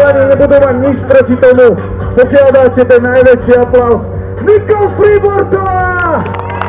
chalani nebudú mať nič proti tomu, pokiaľ dáte ten najväčší aplaus. Nicole Freebortová!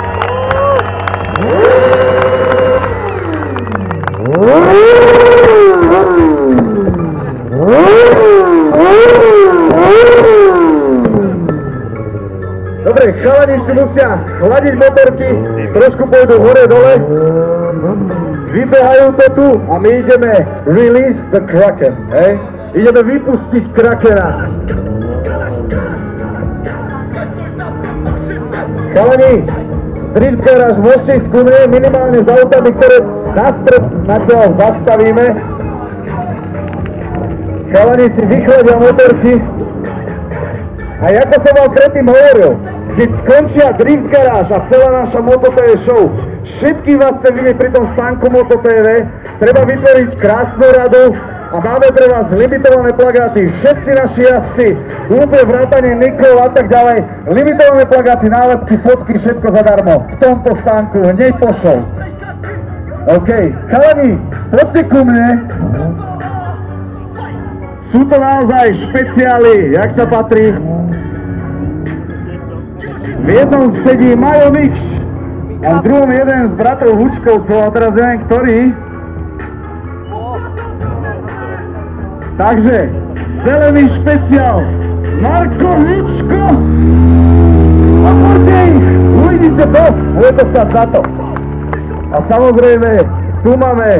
Dobre, chalani si musia chladiť motorky, trošku pôjdu hore-dole, vybehajú to tu a my ideme release the Kraken, hej? Ideme vypustiť Krakena. Chalani, Drift Garage môžete ísť ku mne, minimálne s autami, ktoré na stred natiaľ zastavíme. Chalani si vychladia motorky. A ako som vám predtým hovoril, keď skončia Drift Garage a celá naša MotoTV show, všetkých vás chcem vidieť pri tom stánku MotoTV, treba vytvoriť krásnu radu a máme pre vás limitované plagáty, všetci naši jazdci, úplne vrátane Nikol a tak ďalej, limitované plagáty, nálepky, fotky, všetko zadarmo, v tomto stánku, hneď po show. OK, chalani, poďte ku mne. Sú to naozaj špeciály, jak sa patrí. V jednom sedí Majo Mikš a v druhom jeden z bratrov Hučkovcov, a teraz neviem ktorý. Takže, zelený špeciál, Marko Hučko a poďte ich, uvidíte to, bude to stať za to. A samozrejme, tu máme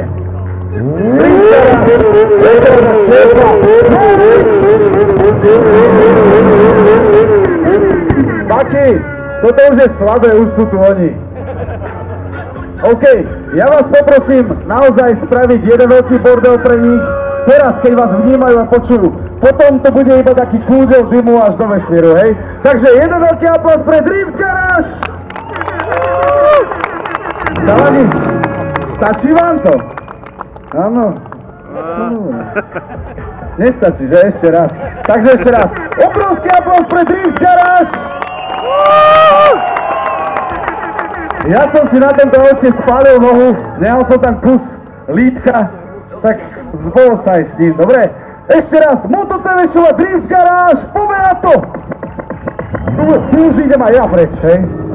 Baki, toto už je slabé, už sú tu oni. OK, ja vás poprosím naozaj spraviť jeden veľký bordel pre nich. Teraz, keď vás vnímajú a počujú, potom to bude iba taký kúdel dymu až do vesmíru, hej? Takže jeden veľký aplaus pre Drift Garage! Chalani, stačí vám to? Áno. Nestačí, že? Ešte raz. Takže ešte raz. Obrovský aplaus pre Drift Garage! Ja som si na tomto aute spálil nohu, nehal som tam kus lítka, tak zbol sa aj s ním, dobre? Ešte raz, MotoTV show a Drift Garage, poďme na to! Tu už idem aj ja preč, hej?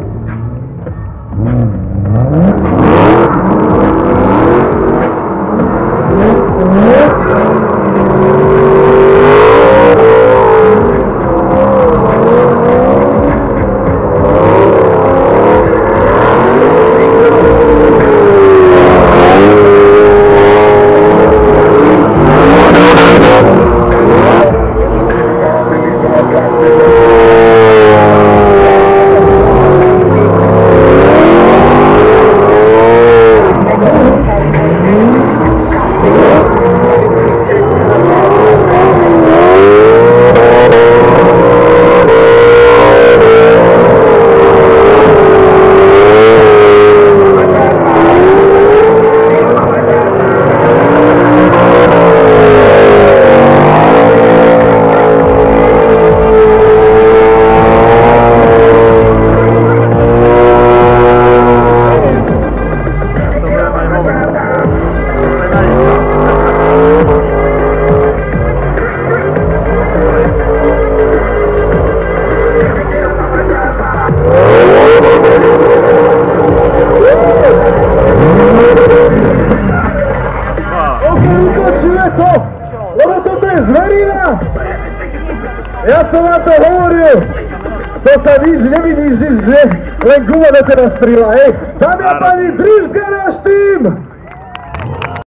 Ja som na to hovoril, to sa nič nevidíš, že len guma do teda strila, hej. Dámy a páni, Drift Garage Team!